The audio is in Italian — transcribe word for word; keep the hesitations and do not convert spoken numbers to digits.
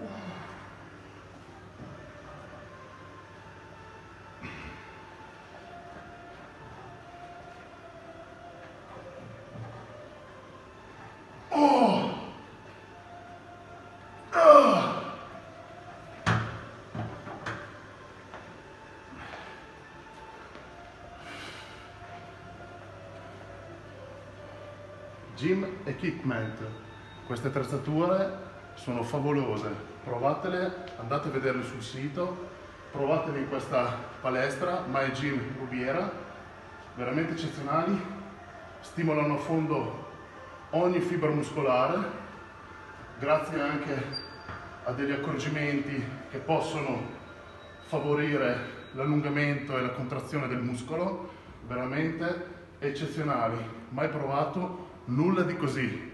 Gym Equipment, queste attrezzature sono favolose, provatele, andate a vederle sul sito, provatele in questa palestra My Gym Rubiera, veramente eccezionali, stimolano a fondo ogni fibra muscolare, grazie anche a degli accorgimenti che possono favorire l'allungamento e la contrazione del muscolo, veramente eccezionali, mai provato nulla di così.